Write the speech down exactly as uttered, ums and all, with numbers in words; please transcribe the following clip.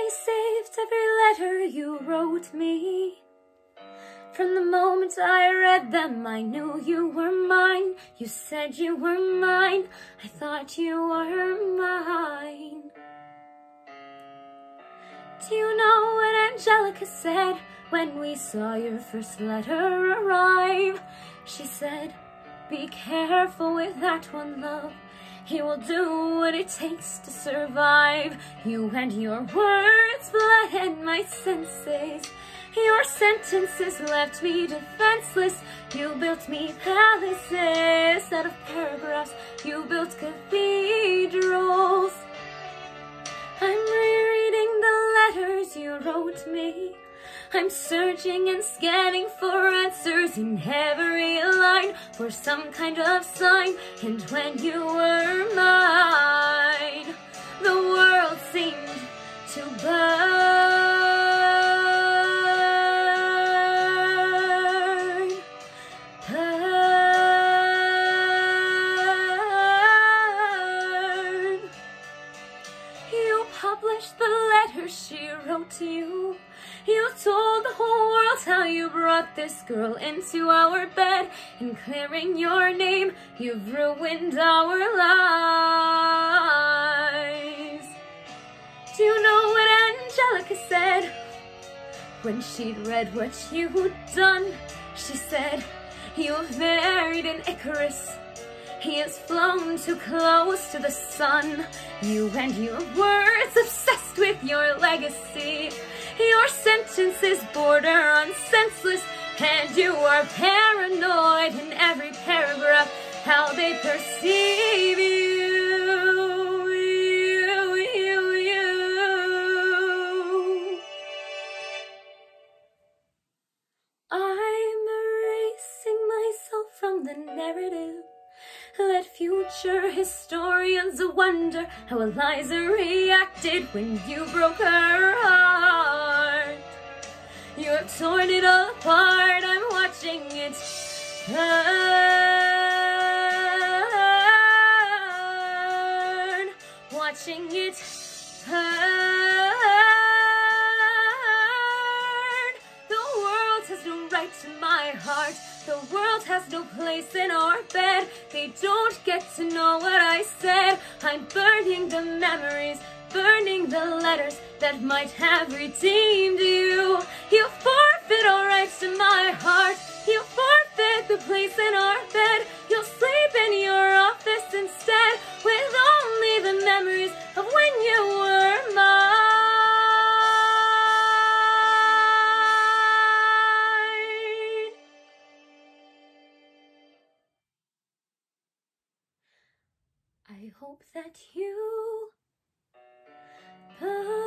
I saved every letter you wrote me. From the moment I read them, I knew you were mine. You said you were mine. I thought you were mine. Do you know what Angelica said when we saw your first letter arrive? She said, be careful with that one, love. He will do what it takes to survive. You and your words bled my senses. Your sentences left me defenseless. You built me palaces out of paragraphs. You built cathedrals. I'm rereading the letters you wrote me. I'm searching and scanning for answers in every line, for some kind of sign. And when you were mine, the world seemed to burn, burn. You published the letter she wrote to you. You told the whole world how you brought this girl into our bed. In clearing your name, you've ruined our lives. Do you know what Angelica said when she'd read what you'd done? She said, you've married an Icarus. He has flown too close to the sun. You and your words obsessed with your legacy. Your sentences border on senseless, and you are paranoid in every paragraph, how they perceive you, you, you, you. I'm erasing myself from the narrative. Let future historians wonder how Eliza reacted when you broke her heart. You've torn it all apart, I'm watching it burn, watching it burn. The world has no right to my heart. The world has no place in our bed. They don't get to know what I said. I'm burning the memories, burning the letters that might have redeemed you. You forfeit all rights to my heart. You forfeit the place in our bed. You'll sleep in your office instead, with only the memories of when you were mine. I hope that you